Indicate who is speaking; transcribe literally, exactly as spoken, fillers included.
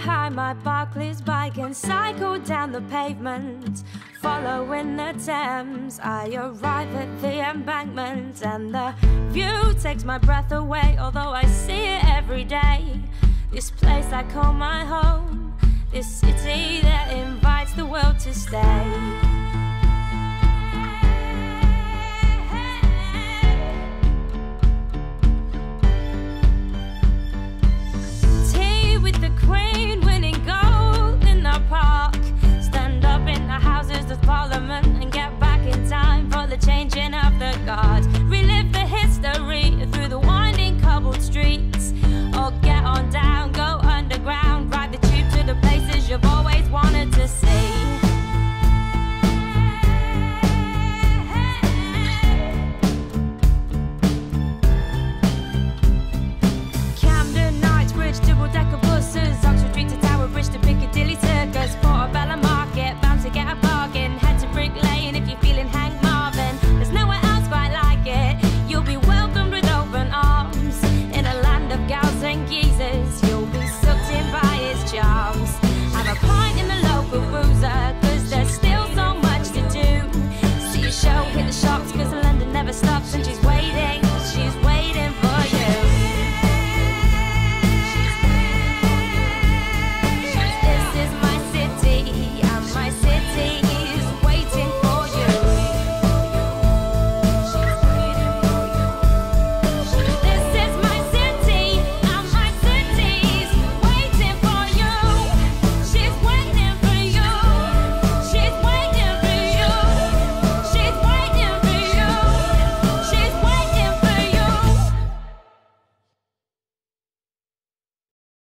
Speaker 1: behind my Barclays bike and cycle down the pavement. Following the Thames, I arrive at the embankment, and the view takes my breath away, although I see it every day. This place I call my home, this city that invites the world to stay. With the Queen winning gold in the park. Stand up in the Houses of Parliament and get back in time for the changing of the guards. Relive the history through the winding cobbled street.